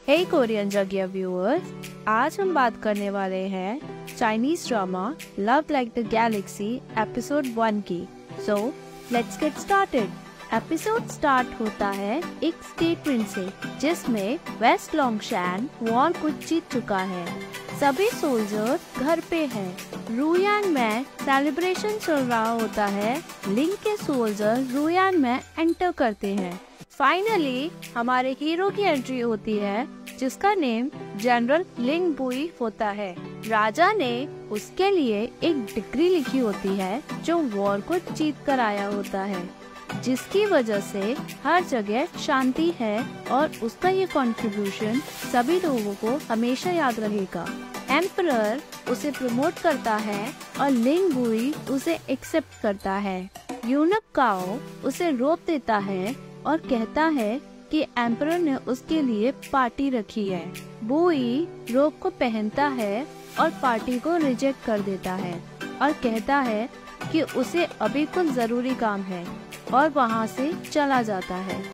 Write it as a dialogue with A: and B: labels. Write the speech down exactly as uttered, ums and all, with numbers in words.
A: हे Korean जगह viewers, आज हम बात करने वाले हैं Chinese drama love like the galaxy episode one की। So let's get started. Episode start होता है एक स्टेटमेंट से जिसमें वेस्ट लोंगशान वॉर को जीत चुका है। सभी सोल्जर घर पे हैं। रुयान में सेलिब्रेशन चल रहा होता है। लिंग के सोल्जर रुयान में एंटर करते हैं। फाइनली हमारे हीरो की एंट्री होती है जिसका नेम जनरल लिंग बुई होता है। राजा ने उसके लिए एक डिग्री लिखी होती है जो वॉर को जीत कर आया होता है, जिसकी वजह से हर जगह शांति है और उसका ये कंट्रीब्यूशन सभी लोगों को हमेशा याद रहेगा। एम्परर उसे प्रमोट करता है और लिंग बुई उसे एक्सेप्ट करता है। यूनक काओ उसे रोप देता है और कहता है कि एम्परर ने उसके लिए पार्टी रखी है। बुई रोप को पहनता है और पार्टी को रिजेक्ट कर देता है और कहता है कि उसे अभी कुछ जरूरी काम है और वहाँ से चला जाता है।